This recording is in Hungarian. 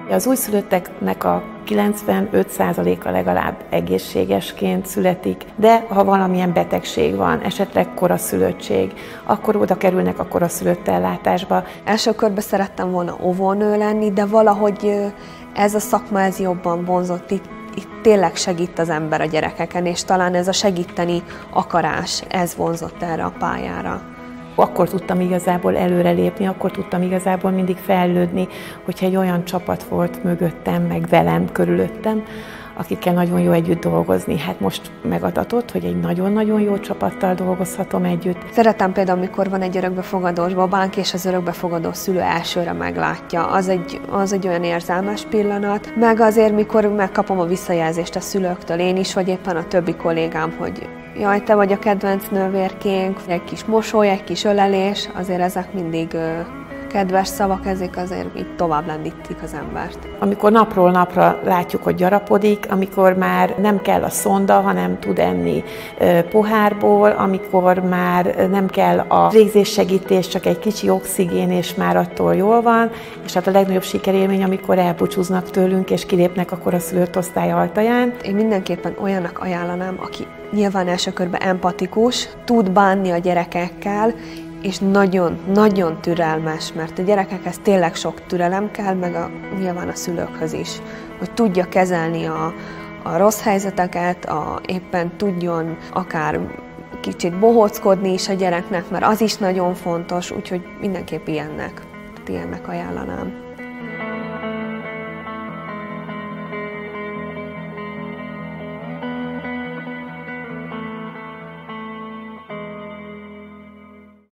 Az újszülötteknek a 95%-a legalább egészségesként születik, de ha valamilyen betegség van, esetleg koraszülöttség, akkor oda kerülnek a koraszülött ellátásba. Első körben szerettem volna óvónő lenni, de valahogy ez a szakma ez jobban vonzott. Itt tényleg segít az ember a gyerekeken, és talán ez a segíteni akarás, ez vonzott erre a pályára. Akkor tudtam igazából előrelépni, akkor tudtam igazából mindig fejlődni, hogyha egy olyan csapat volt mögöttem, meg velem, körülöttem, akikkel nagyon jó együtt dolgozni. Hát most megadatott, hogy egy nagyon-nagyon jó csapattal dolgozhatom együtt. Szeretem például, amikor van egy örökbefogadós babánk, és az örökbefogadó szülő elsőre meglátja. Az egy olyan érzelmes pillanat. Meg azért, mikor megkapom a visszajelzést a szülőktől, én is, vagy éppen a többi kollégám, hogy jaj, te vagy a kedvenc nővérkénk, egy kis mosoly, egy kis ölelés, azért ezek mindig kedves szavak, ezek azért így tovább lendítik az embert. Amikor napról napra látjuk, hogy gyarapodik, amikor már nem kell a szonda, hanem tud enni pohárból, amikor már nem kell a végzéssegítés, csak egy kicsi oxigén, és már attól jól van, és hát a legnagyobb sikerélmény, amikor elbúcsúznak tőlünk, és kilépnek akkor a szülött osztály ajtaján. Én mindenképpen olyannak ajánlanám, aki nyilván első körben empatikus, tud bánni a gyerekekkel, és nagyon türelmes, mert a gyerekekhez tényleg sok türelem kell, meg nyilván a szülőkhöz is, hogy tudja kezelni a rossz helyzeteket, éppen tudjon akár kicsit bohóckodni is a gyereknek, mert az is nagyon fontos, úgyhogy mindenképp ilyennek ajánlanám.